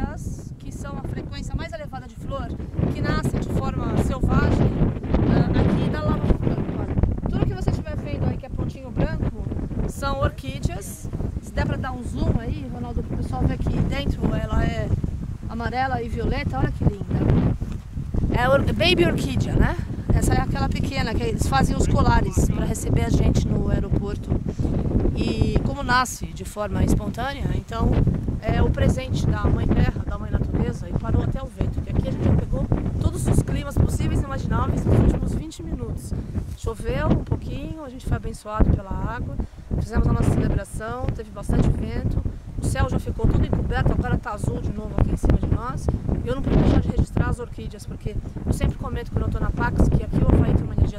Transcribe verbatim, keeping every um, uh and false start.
orquídeas, que são a frequência mais elevada de flor, que nascem de forma selvagem uh, aqui da lava vulcânica. Tudo que você estiver vendo aí que é pontinho branco são orquídeas. Se der para dar um zoom aí, Ronaldo, para o pessoal ver aqui dentro, ela é amarela e violeta, olha que linda. É or baby orquídea, né? Essa é aquela pequena que eles fazem os colares para receber a gente no aeroporto. E como nasce de forma espontânea, então é o presente da Mãe Terra, da Mãe Natureza, e parou até o vento. Que aqui a gente já pegou todos os climas possíveis e imagináveis nos últimos vinte minutos. Choveu um pouquinho, a gente foi abençoado pela água, fizemos a nossa celebração, teve bastante vento, o céu já ficou todo encoberto, agora está azul de novo aqui em cima de nós. E eu não pude deixar de registrar as orquídeas, porque eu sempre comento quando eu estou na Pax que aqui o Havaí tem uma energia